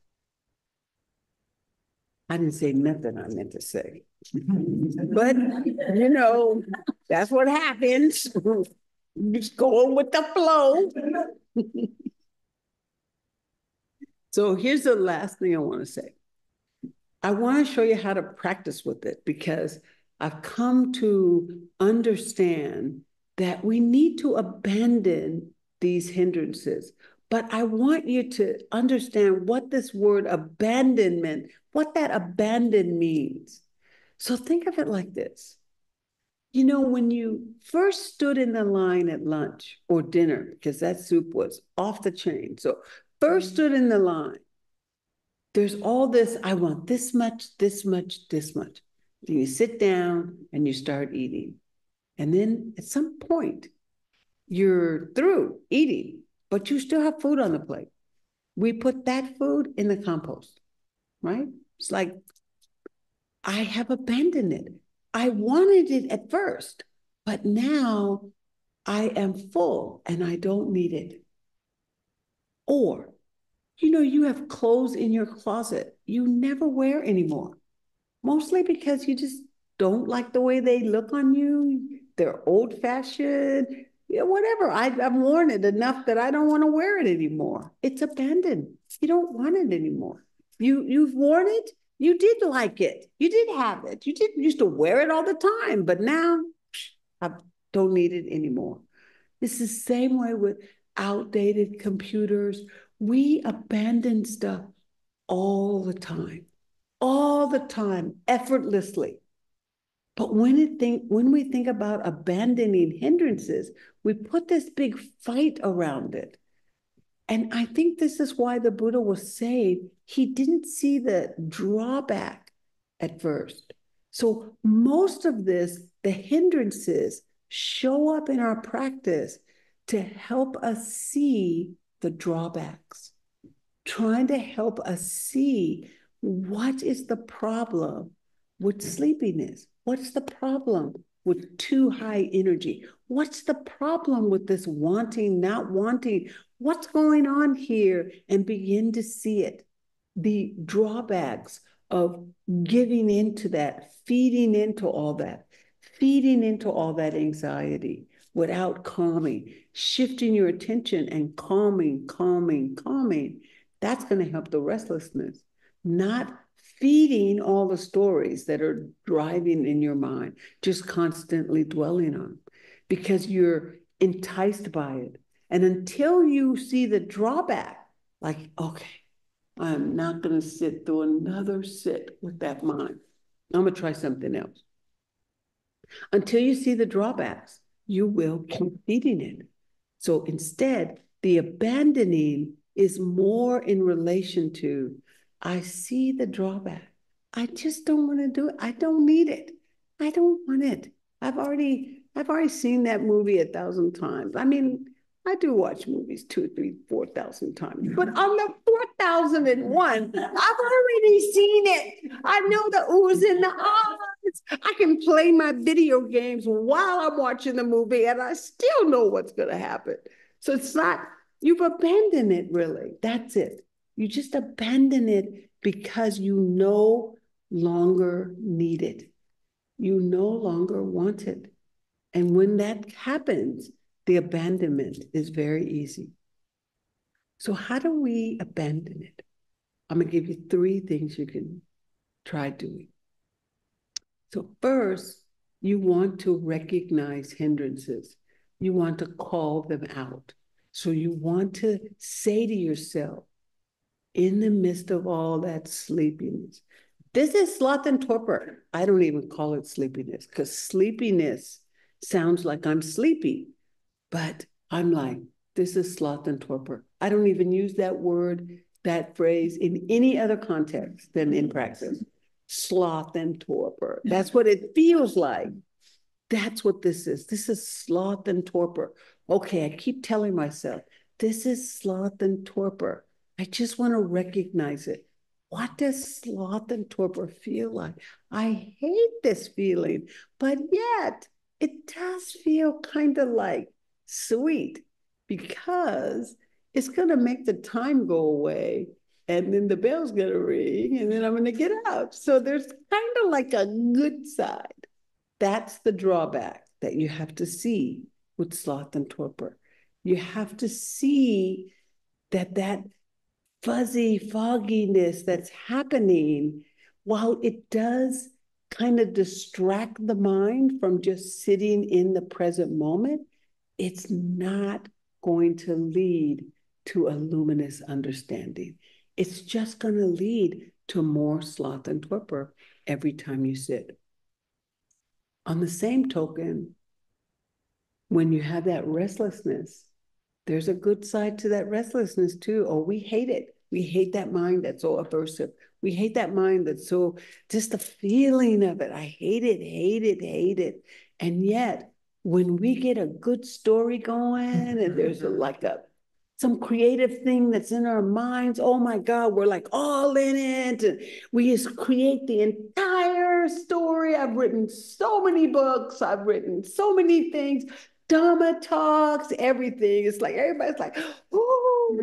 I didn't say nothing I meant to say. But, you know, that's what happens. Just going with the flow. So here's the last thing I want to say. I want to show you how to practice with it because I've come to understand that we need to abandon these hindrances. But I want you to understand what this word abandonment, what that abandon means. So think of it like this. You know, when you first stood in the line at lunch or dinner, because that soup was off the chain. So first stood in the line, there's all this, I want this much, this much, this much. And you sit down and you start eating. And then at some point, you're through eating, but you still have food on the plate. We put that food in the compost, right? It's like, I have abandoned it. I wanted it at first, but now I am full and I don't need it. Or, you know, you have clothes in your closet you never wear anymore, mostly because you just don't like the way they look on you. They're old-fashioned, yeah, whatever. I've worn it enough that I don't want to wear it anymore. It's abandoned. You don't want it anymore. You've worn it. You did like it. You did have it. You didn't used to wear it all the time, but now I don't need it anymore. It's the same way with outdated computers. We abandon stuff all the time, effortlessly. But when we think about abandoning hindrances, we put this big fight around it. And I think this is why the Buddha was saying he didn't see the drawback at first. So most of this, the hindrances, show up in our practice to help us see the drawbacks, trying to help us see what is the problem with sleepiness. What's the problem with too high energy? What's the problem with this wanting, not wanting? What's going on here? And begin to see it. The drawbacks of giving into that, feeding into all that anxiety without calming, shifting your attention and calming. That's going to help the restlessness, not feeding all the stories that are driving in your mind, just constantly dwelling on, because you're enticed by it. And until you see the drawback, like, okay, I'm not going to sit through another sit with that mind. I'm going to try something else. Until you see the drawbacks, you will keep feeding it. So instead, the abandoning is more in relation to, I see the drawback. I just don't want to do it. I don't need it. I don't want it. I've already seen that movie 1,000 times. I mean, I do watch movies 2, 3, 4,000 times, but on the 4,001, I've already seen it. I know the oohs and the ahs. I can play my video games while I'm watching the movie and I still know what's going to happen. So it's not, you've abandoned it really. That's it. You just abandon it because you no longer need it. You no longer want it. And when that happens, the abandonment is very easy. So how do we abandon it? I'm going to give you 3 things you can try doing. So first, you want to recognize hindrances. You want to call them out. So you want to say to yourself, in the midst of all that sleepiness, this is sloth and torpor. I don't even call it sleepiness because sleepiness sounds like I'm sleepy, but I'm like, this is sloth and torpor. I don't even use that word, that phrase in any other context than in praxis. Sloth and torpor. That's what it feels like. That's what this is. This is sloth and torpor. Okay, I keep telling myself, this is sloth and torpor. I just want to recognize it. What does sloth and torpor feel like? I hate this feeling, but yet it does feel kind of like sweet because it's going to make the time go away and then the bell's going to ring and then I'm going to get out. So there's kind of like a good side. That's the drawback that you have to see with sloth and torpor. You have to see that fuzzy fogginess that's happening, while it does kind of distract the mind from just sitting in the present moment, it's not going to lead to a luminous understanding. It's just going to lead to more sloth and torpor every time you sit. On the same token, when you have that restlessness, there's a good side to that restlessness too. Oh, we hate it. We hate that mind that's so aversive. We hate that mind that's so, just the feeling of it. I hate it, hate it, hate it. And yet, when we get a good story going and there's some creative thing that's in our minds, oh my God, we're like all in it. And we just create the entire story. I've written so many books. I've written so many things. Dharma talks, everything. It's like everybody's like, oh,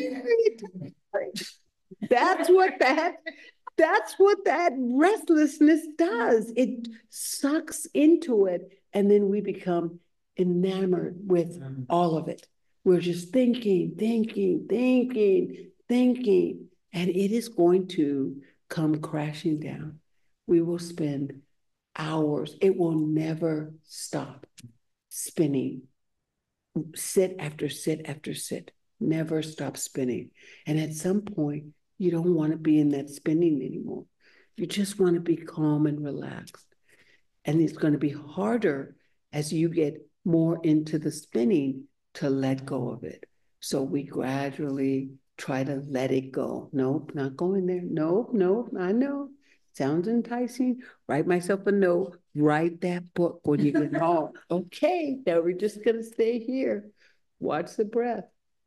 that's what that restlessness does. It sucks into it, and then we become enamored with all of it. We're just thinking, thinking, thinking, thinking, and it is going to come crashing down. We will spend hours. It will never stop spinning, sit after sit after sit, never stop spinning. And at some point, you don't want to be in that spinning anymore. You just want to be calm and relaxed. And it's going to be harder as you get more into the spinning to let go of it. So we gradually try to let it go. Nope, not going there. Nope, nope, I know. Sounds enticing. Write myself a note. Write that book when you get home. Okay, now we're just going to stay here. Watch the breath.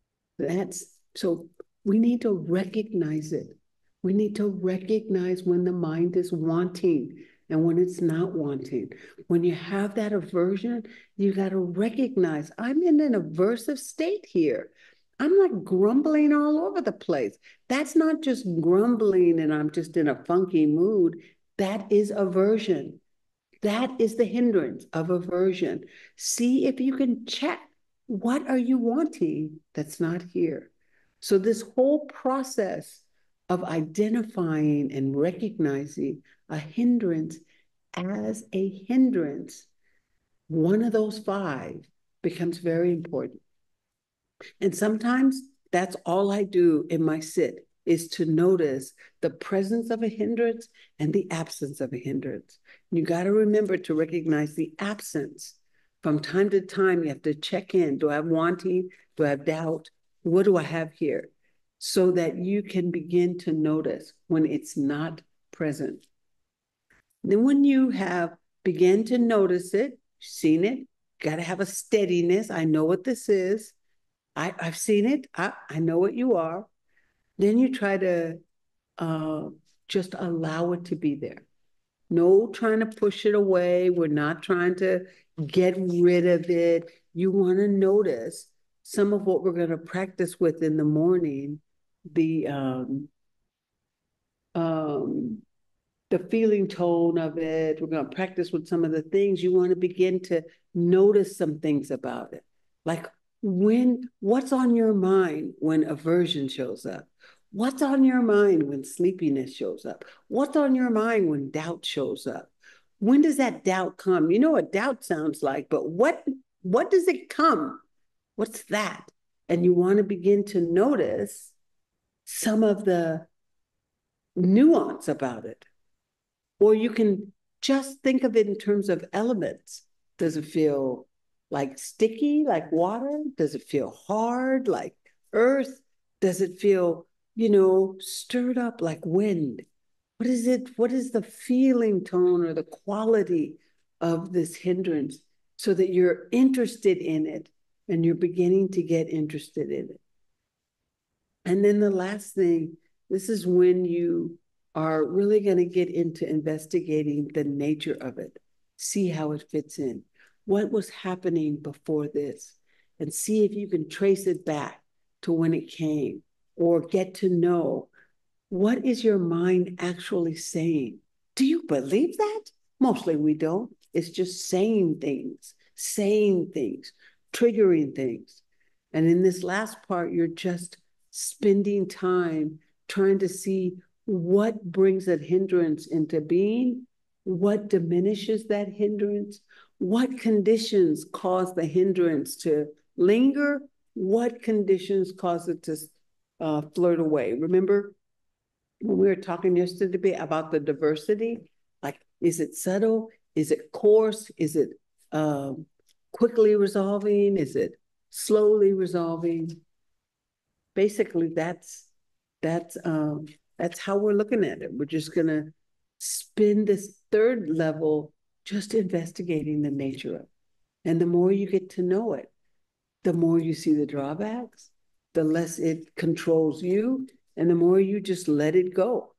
So we need to recognize it. We need to recognize when the mind is wanting and when it's not wanting. When you have that aversion, you got to recognize I'm in an aversive state here. I'm like grumbling all over the place. That's not just grumbling and I'm just in a funky mood. That is aversion. That is the hindrance of aversion. See if you can check, what are you wanting that's not here? So this whole process of identifying and recognizing a hindrance as a hindrance, one of those 5 becomes very important. And sometimes that's all I do in my sit, is to notice the presence of a hindrance and the absence of a hindrance. You got to remember to recognize the absence. From time to time, you have to check in. Do I have wanting? Do I have doubt? What do I have here? So that you can begin to notice when it's not present. Then when you have begun to notice it, seen it, got to have a steadiness. I know what this is. I've seen it. I know what you are. Then you try to just allow it to be there. No trying to push it away. We're not trying to get rid of it. You want to notice some of what we're going to practice with in the morning, the um, the feeling tone of it. We're going to practice with some of the things. You want to begin to notice some things about it. Like what's on your mind when aversion shows up? What's on your mind when sleepiness shows up? What's on your mind when doubt shows up? When does that doubt come? You know what doubt sounds like, but what does it come? What's that? And you want to begin to notice some of the nuance about it. Or you can just think of it in terms of elements. Does it feel like sticky, like water? Does it feel hard, like earth? Does it feel, stirred up like wind? What is it? What is the feeling tone or the quality of this hindrance so that you're interested in it and you're beginning to get interested in it? And then the last thing, this is when you are really going to get into investigating the nature of it, see how it fits in. What was happening before this? And see if you can trace it back to when it came, or get to know, what is your mind actually saying? Do you believe that? Mostly we don't. It's just saying things, triggering things. And in this last part, you're just spending time trying to see what brings that hindrance into being, what diminishes that hindrance, what conditions cause the hindrance to linger, what conditions cause it to flirt away. Remember when we were talking yesterday about the diversity? Like, is it subtle? Is it coarse? Is it quickly resolving? Is it slowly resolving? Basically, that's how we're looking at it. We're just gonna spend this third level just investigating the nature of it. And the more you get to know it, the more you see the drawbacks, the less it controls you, and the more you just let it go.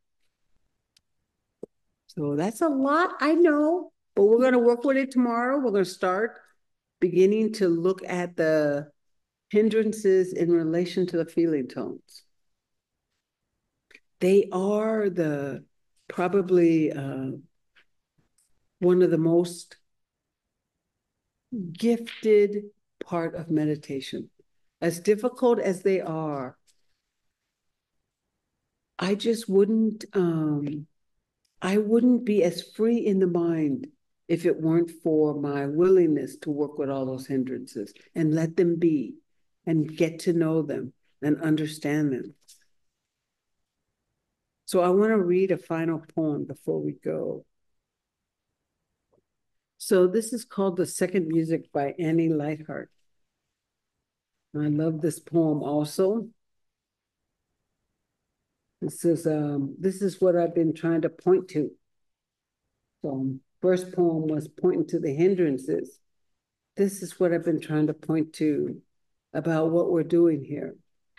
So that's a lot, I know, but we're going to work with it tomorrow. We're going to start beginning to look at the hindrances in relation to the feeling tones. They are probably one of the most gifted part of meditation. As difficult as they are, I just wouldn't be as free in the mind if it weren't for my willingness to work with all those hindrances and let them be and get to know them and understand them. So I want to read a final poem before we go. So this is called The Second Music by Annie Lightheart. I love this poem also. This is what I've been trying to point to. So first poem was pointing to the hindrances. This is what I've been trying to point to about what we're doing here.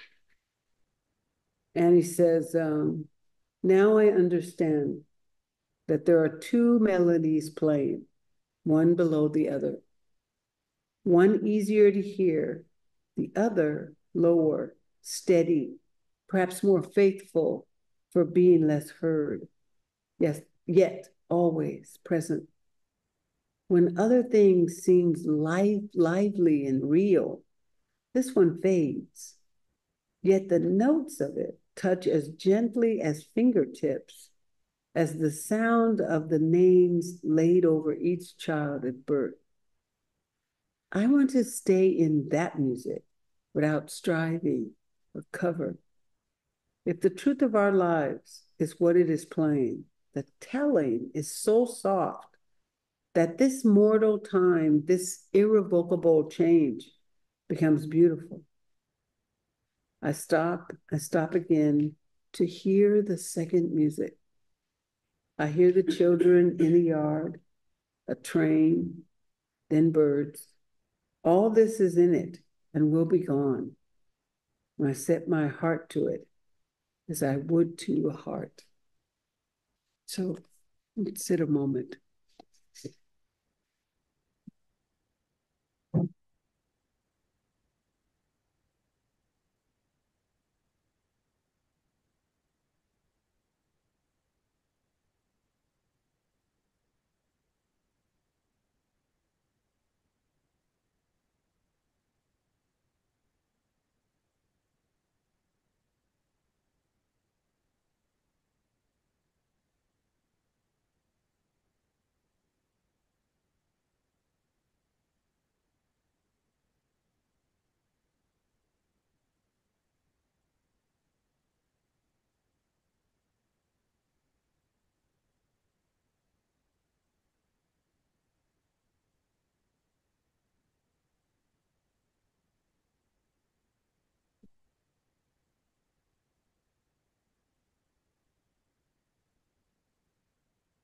And he says, now I understand that there are two melodies playing, one below the other. One easier to hear, the other lower, steady, perhaps more faithful for being less heard. Yes, yet always present. When other things seem lively and real, this one fades. Yet the notes of it touch as gently as fingertips, as the sound of the names laid over each child at birth. I want to stay in that music without striving or cover. If the truth of our lives is what it is playing, the telling is so soft that this mortal time, this irrevocable change becomes beautiful. I stop again to hear the second music. I hear the children in the yard, a train, then birds. All this is in it and will be gone. And I set my heart to it as I would to a heart. So Sit a moment.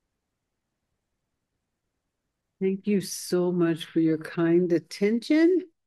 Thank you so much for your kind attention.